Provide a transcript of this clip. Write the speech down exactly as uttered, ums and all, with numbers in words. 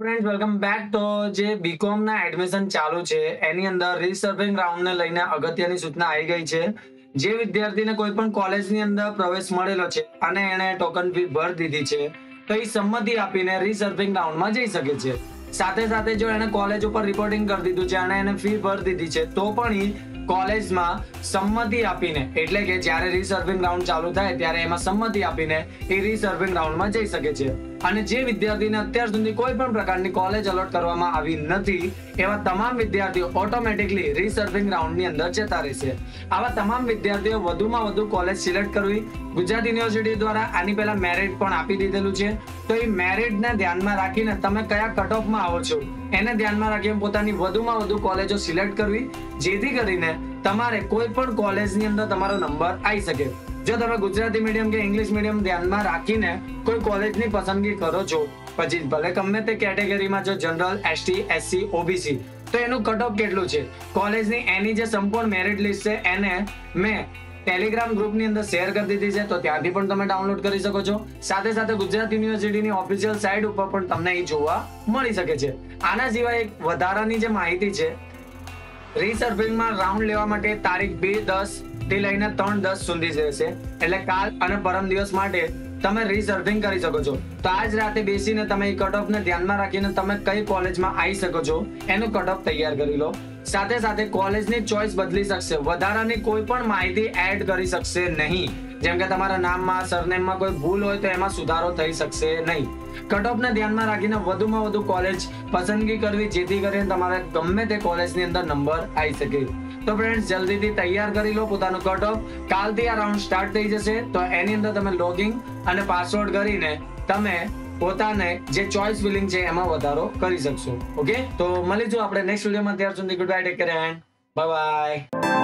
Friends welcome back. તો જે BCom ના એડમિશન ચાલુ છે એની અંદર રીસર્વિંગ રાઉન્ડ ને લઈને અગત્યની સૂચના આવી ગઈ છે. જે વિદ્યાર્થીને કોઈ પણ કોલેજની અંદર પ્રવેશ મળેલો છે અને એને ટોકન ફી ભરી દીધી છે તો એ સંમતિ આપીને રીસર્વિંગ રાઉન્ડમાં જઈ શકે છે. સાથે સાથે જો એને કોલેજ ઉપર રિપોર્ટિંગ કરી દીધું છે અને એને ફી ભરી દીધી છે તો પણ એ કોલેજમાં સંમતિ આપીને, એટલે કે જ્યારે રીસર્વિંગ રાઉન્ડ ચાલુ થાય ત્યારે એમાં સંમતિ આપીને એ રીસર્વિંગ રાઉન્ડમાં જઈ શકે છે. અને જે વિદ્યાર્થીને અત્યાર સુધી કોઈ પણ પ્રકારની કોલેજ અલોટ કરવામાં આવી નથી એવા તમામ વિદ્યાર્થીઓ ઓટોમેટિકલી રીસર્વિંગ રાઉન્ડની અંદર જતા રહેશે. આવા તમામ વિદ્યાર્થીઓ વધુમાં વધુ કોલેજ સિલેક્ટ કરવી. ગુજરાત યુનિવર્સિટી દ્વારા આની પહેલા મેરિટ પણ આપી દીધેલું છે, તો એ મેરિટને ધ્યાનમાં રાખીને તમે કયા કટ ઓફમાં આવો છો એને ધ્યાનમાં રાખીને પોતાની વધુમાં વધુ કોલેજો સિલેક્ટ કરવી, જેથી કરીને તમારે કોઈ પણ કોલેજની અંદર તમારો નંબર આવી શકે. જો તમે ગુજરાતી મીડિયમ કે ઇંગ્લિશ મીડિયમ ધ્યાનમાં રાખીને કોઈ કોલેજની પસંદગી કરો છો, પછી ભલે ગમે તે કેટેગરીમાં જો જનરલ, એસટી, એસસી, ઓબીસી, તો એનું કટ ઓફ કેટલું છે, કોલેજની એની જે સંપૂર્ણ મેરિટ લિસ્ટ છે એને મેં ટેલિગ્રામ ગ્રુપની અંદર શેર કરી દીધી છે, તો ત્યાંથી પણ તમે ડાઉનલોડ કરી શકો છો. સાથે સાથે ગુજરાત યુનિવર્સિટીની ઓફિશિયલ સાઇટ ઉપર પણ તમને એ જોવા મળી શકે છે. આના સિવાય એક વધારાની જે માહિતી છે, રીસર્વિંગમાં રાઉન્ડ લેવા માટે તારીખ બે દસ થી લઈને ત્રણ દસ સુધી રહેશે, એટલે કાલ અને પરમ દિવસ માટે તમે રીસર્વિંગ કરી શકો છો. તો આજ રાતે બેસીને તમે એ કટ ઓફને ધ્યાનમાં રાખીને તમે કઈ કોલેજમાં આવી શકો છો એનું કટ ઓફ તૈયાર કરી લો. સાથે સાથે કોલેજની ચોઇસ બદલી શકશે, વધારાની કોઈ પણ માહિતી એડ કરી શકશે નહીં. જેમ કે તમારા નામમાં, સરનેમમાં કોઈ ભૂલ હોય તો એમાં સુધારો થઈ શકશે નહીં. કટ ઓફને ધ્યાનમાં રાખીને વધુમાં વધુ કોલેજ પસંદગી કરવી, જેથી કરીને તમારે ગમે તે કોલેજની અંદર નંબર આવી શકે. તો ફ્રેન્ડ્સ જલ્દીથી તૈયાર કરી લો પોતાનું કટ ઓફ. કાલથી આ રાઉન્ડ સ્ટાર્ટ થઈ જશે, તો એની અંદર તમે લોગિંગ અને પાસવર્ડ કરીને તમે પોતાને જે ચોઇસ ફિલિંગ છે એમાં વધારો કરી શકશો. ઓકે, તો મળીશું આપણે નેક્સ્ટ વિડીયોમાં. ત્યાર સુધી good bye, take care and bye by.